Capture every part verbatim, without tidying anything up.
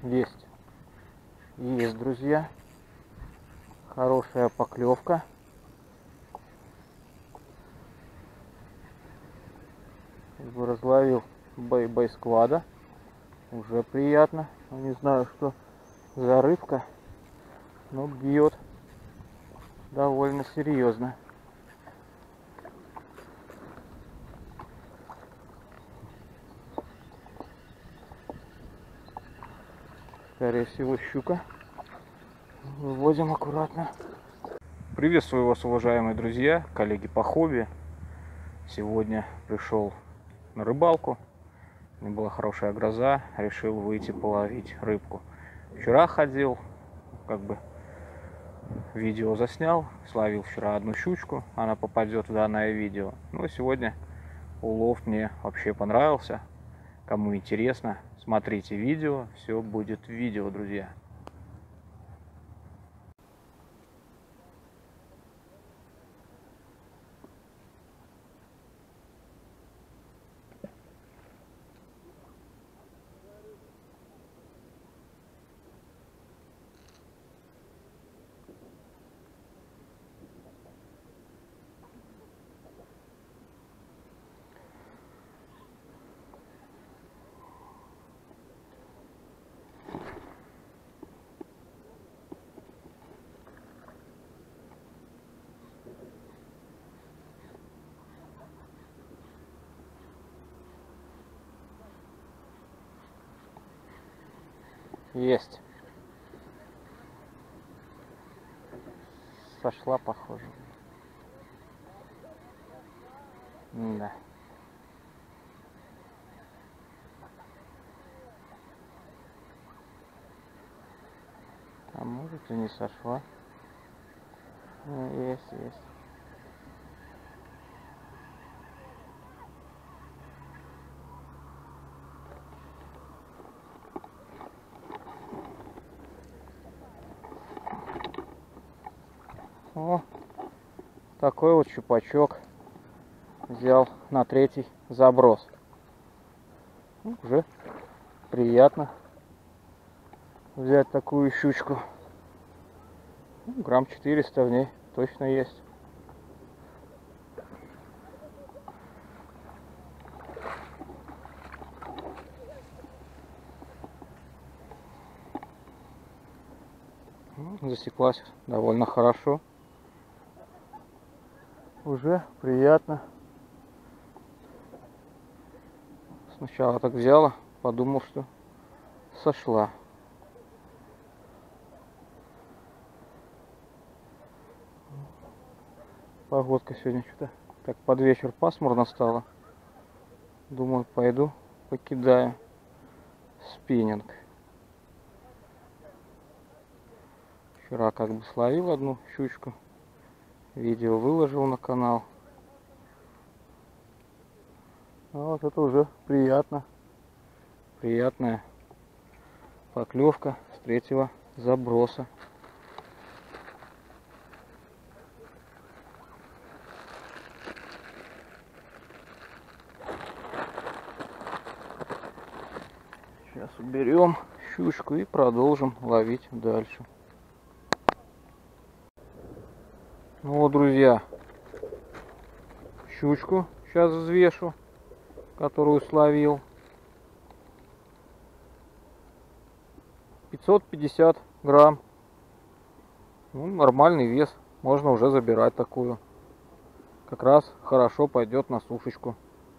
Есть. Есть, друзья. Хорошая поклевка. Разловил бэй-бэй-склада. Уже приятно. Не знаю, что за рыбка, но бьет довольно серьезно. Скорее всего, щука. Выводим аккуратно. Приветствую вас, уважаемые друзья, коллеги по хобби. Сегодня пришел на рыбалку. У меня была хорошая гроза. Решил выйти половить рыбку. Вчера ходил, как бы видео заснял. Словил вчера одну щучку. Она попадет в данное видео. Ну, сегодня улов мне вообще понравился. Кому интересно, смотрите видео. Все будет в видео, друзья. Есть. Сошла, похоже. Да. А может и не сошла. Есть, есть. О, такой вот щупачок взял на третий заброс. Ну, уже приятно взять такую щучку. Ну, грамм четыреста в ней точно есть. Ну, засеклась довольно хорошо. Уже приятно. Сначала так взяла, подумал, что сошла. Погодка сегодня что-то так под вечер пасмурно стало. Думаю, пойду покидаю спиннинг. Вчера как бы словил одну щучку. Видео выложил на канал. А вот это уже приятно. Приятная поклевка с третьего заброса. Сейчас уберем щучку и продолжим ловить дальше. Ну вот, друзья, щучку сейчас взвешу, которую словил. пятьсот пятьдесят грамм. Ну, нормальный вес. Можно уже забирать такую. Как раз хорошо пойдет на сушечку.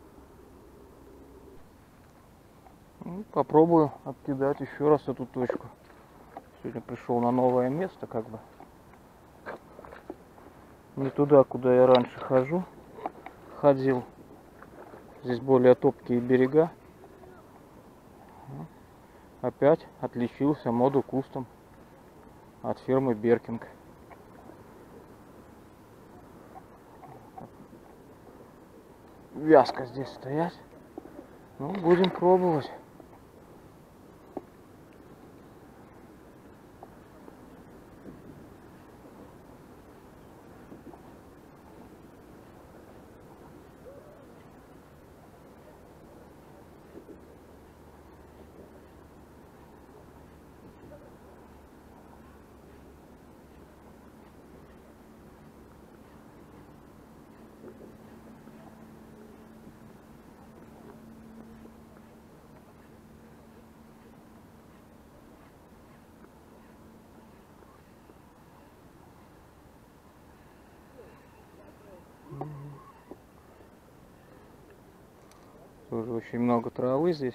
Ну, попробую откидать еще раз эту точку. Сегодня пришел на новое место, как бы. Не туда, куда я раньше хожу. Ходил. Здесь более топкие берега. Опять отличился моду кустом от фирмы Беркинг. Вязко здесь стоять. Ну, будем пробовать. Тоже очень много травы здесь.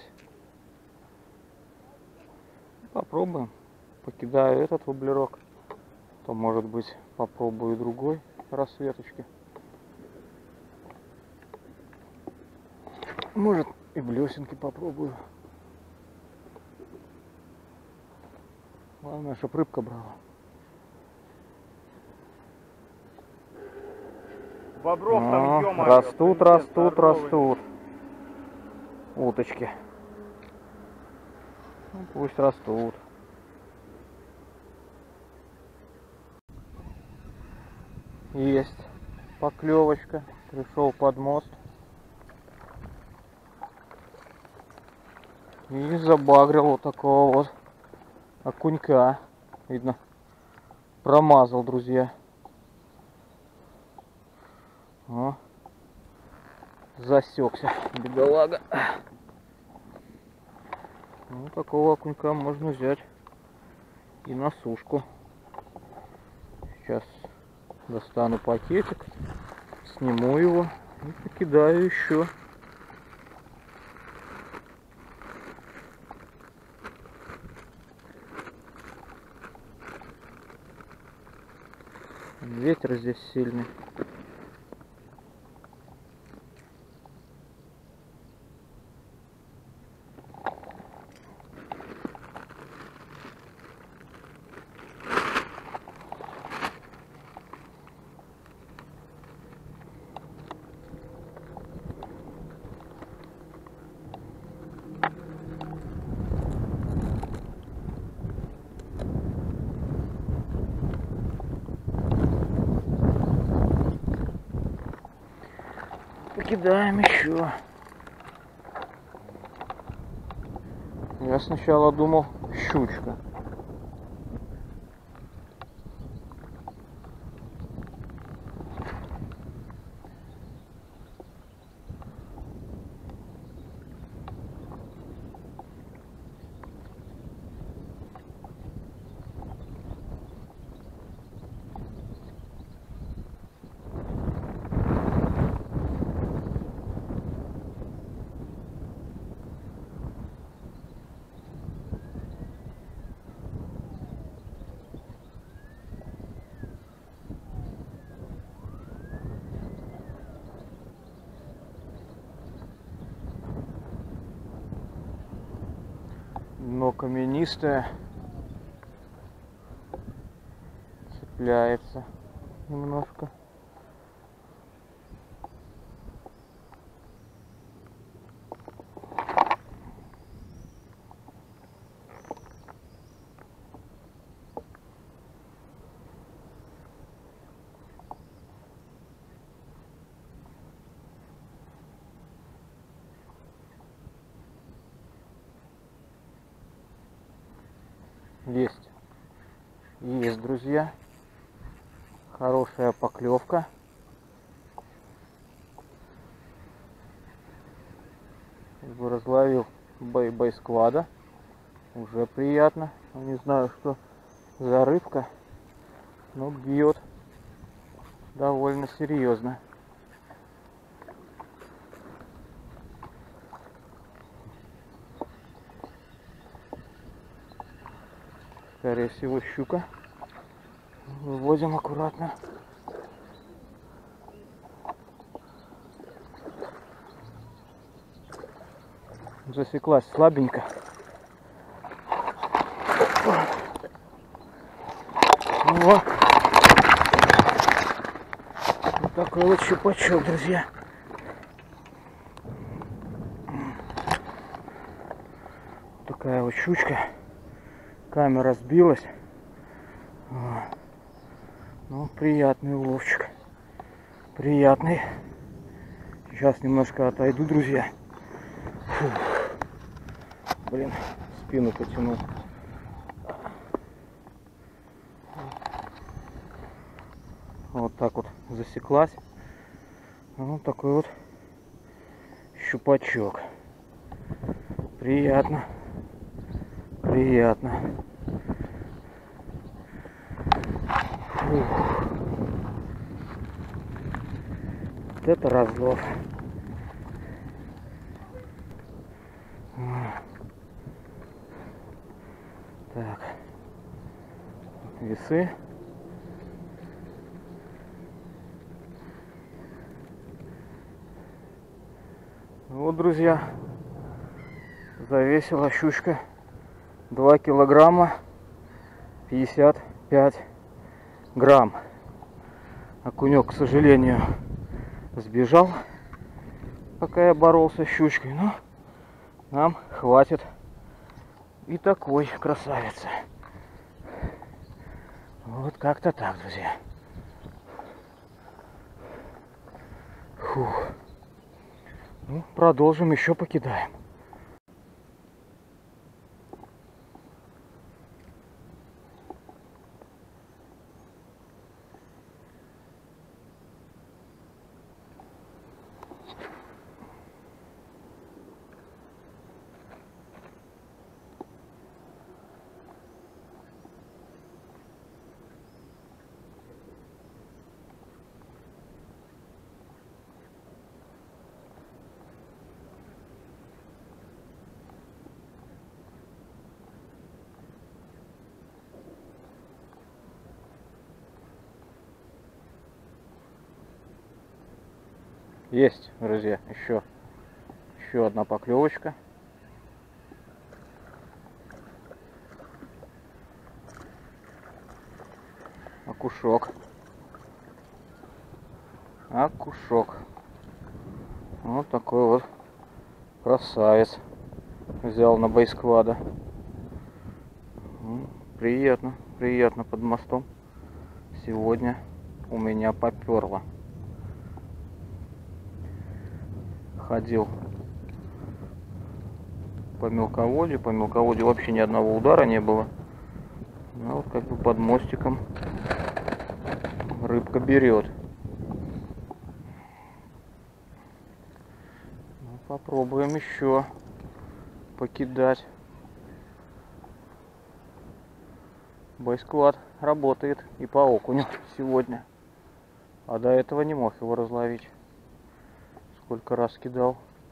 Попробуем. Покидаю этот воблерок. То, может быть, попробую другой рассветочки. Может, и блесенки попробую. Главное, чтоб рыбка брала. Бобров там, ё-моё, растут, растут, здоровый. растут. Уточки. Ну, пусть растут. Есть поклевочка. Пришел под мост. И забагрил вот такого вот окунька. Видно, промазал, друзья. О, засекся, бедолага. Ну, такого окунька можно взять и на сушку. Сейчас достану пакетик, сниму его и покидаю еще. Ветер здесь сильный. Покидаем еще. Я сначала думал щучка. Дно каменистое, цепляется немножко. Есть. Есть, друзья. Хорошая поклевка. Как бы разловил бэй-бэй-сквада. Уже приятно. Не знаю, что за рыбка, но бьет довольно серьезно. Скорее всего, щука. Выводим аккуратно. Засеклась слабенько. Вот. Вот такой вот щупачок, друзья. Такая вот щучка. Камера сбилась. Ну, приятный уловчик. Приятный. Сейчас немножко отойду, друзья. Фух. Блин, спину потянул. Вот так вот засеклась. Вот такой вот щупачок. Приятно. Приятно. Фух. Вот это разлов. весы. Вот, друзья, завесила щучка два килограмма пятьдесят пять грамм. Окунек, к сожалению, сбежал, пока я боролся с щучкой, но нам хватит и такой красавицы. Вот как-то так, друзья. Фух. Ну, продолжим, еще покидаем. Есть, друзья, еще, еще одна поклевочка. Окушок. Окушок. Вот такой вот красавец. Взял на бойсквада. Приятно, приятно под мостом. Сегодня у меня поперло. Ходил по мелководью. По мелководью вообще ни одного удара не было. Ну вот как бы под мостиком рыбка берет. Ну, попробуем еще покидать. Бойсквад работает и по окуню сегодня. А до этого не мог его разловить. Сколько раз кидал.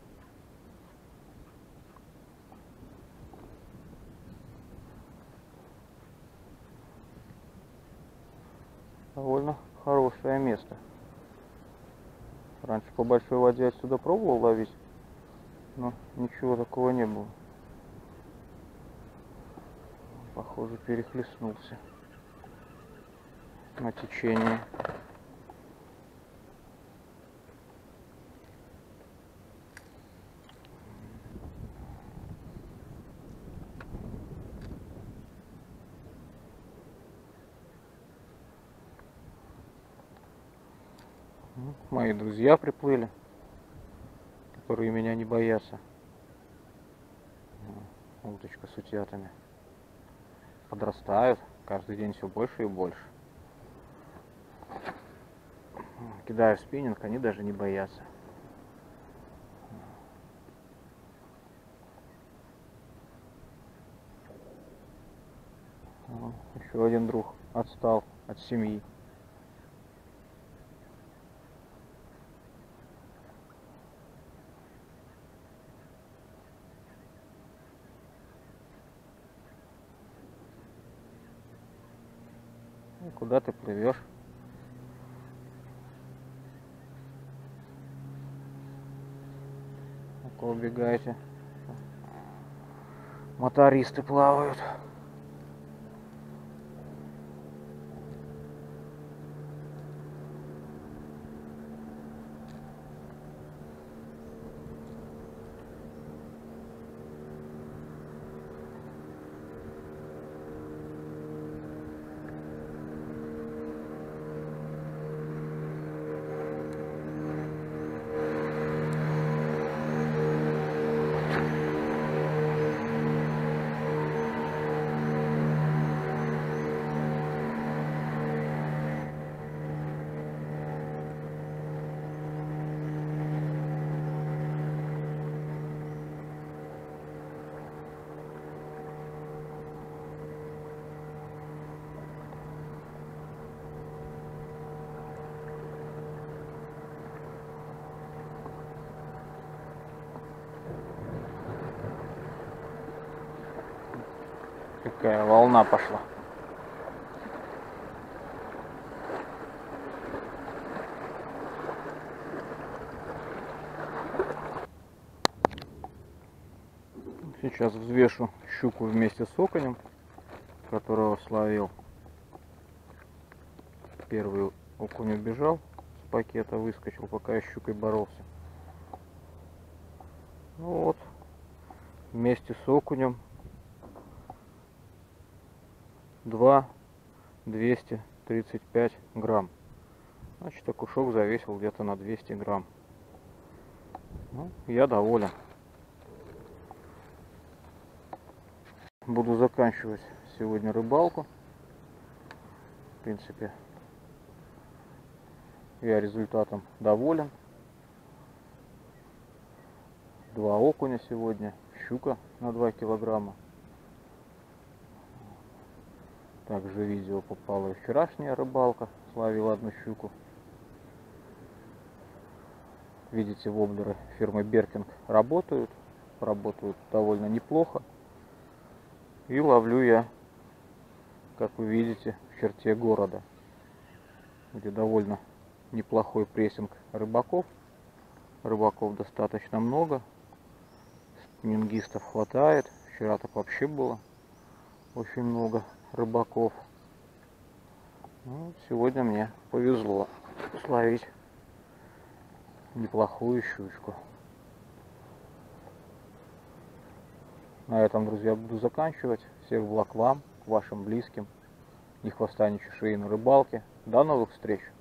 Довольно хорошее место. Раньше по большой воде отсюда пробовал ловить, но ничего такого не было. Похоже, перехлестнулся на течение. Мои друзья приплыли, которые меня не боятся. Удочка с утятами. Подрастают каждый день все больше и больше. Кидаю в спиннинг, они даже не боятся. Еще один друг отстал от семьи. Куда ты плывешь? Ну-ка, убегайте. Мотористы плавают. Какая волна пошла. Сейчас взвешу щуку вместе с окунем, которого словил. Первый окунь убежал с пакета, выскочил, пока я с щукой боролся. Ну вот, вместе с окунем два двести тридцать пять грамм. Значит, окушок завесил где-то на двести грамм. Ну, я доволен. Буду заканчивать сегодня рыбалку. В принципе, я результатом доволен. Два окуня сегодня, щука на два килограмма. Также в видео попала и вчерашняя рыбалка. Словил одну щуку. Видите, воблеры фирмы Беркинг работают. Работают довольно неплохо. И ловлю я, как вы видите, в черте города, где довольно неплохой прессинг рыбаков. Рыбаков достаточно много. Спиннингистов хватает. Вчера так вообще было очень много рыбаков. Ну, сегодня мне повезло словить неплохую щучку. На этом, друзья, буду заканчивать. Всех благ вам, вашим близким. Ни хвоста, ни чешуи на рыбалке. До новых встреч!